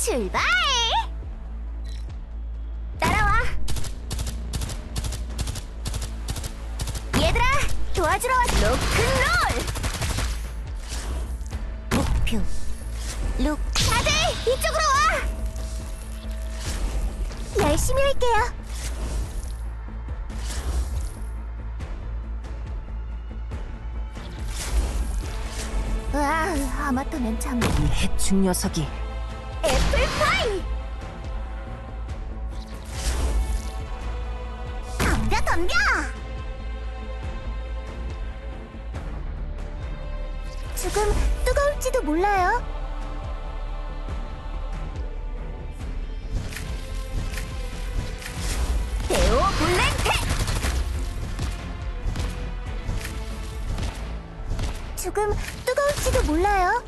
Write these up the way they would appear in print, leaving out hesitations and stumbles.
출발! 따라와. 얘들아, 도와주러 왔어. 로큰롤! 목표 룩. 다들 이쪽으로 와! 열심히 할게요. 와, 아마터면 참. 이 해충 녀석이. 애플파이! 덤벼 덤벼! 조금 뜨거울지도 몰라요. 데오 블렌테! 조금 뜨거울지도 몰라요.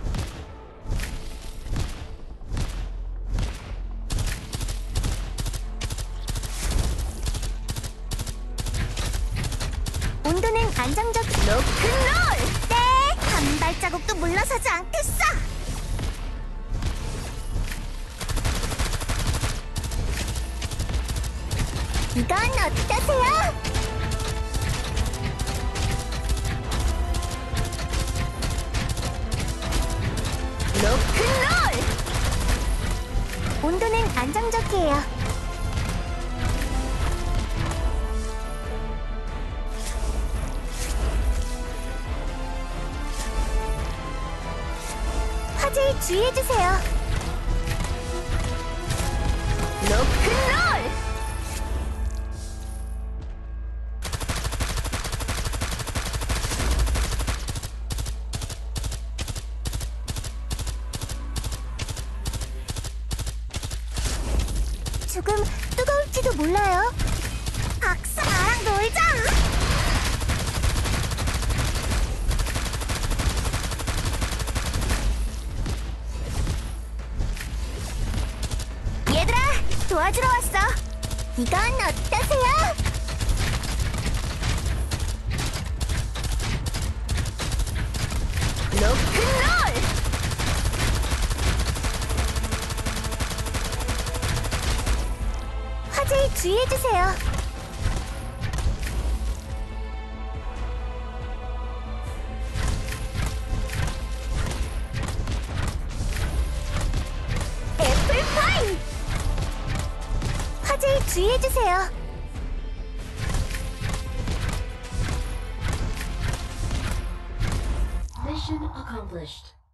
온도는 안정적. 로큰롤! 네! 한 발자국도 물러서지 않겠어! 이건 어떠세요? 로큰롤! 온도는 안정적이에요. 화재에 주의해주세요. 로큰롤! 조금 뜨거울지도 몰라요. 박사, 나랑 놀자! 얘들아, 도와주러 왔어. 이건 어떠세요? 로큰롤! 화재에 주의해주세요. 애플파이! 화재에 주의해주세요. Mission accomplished.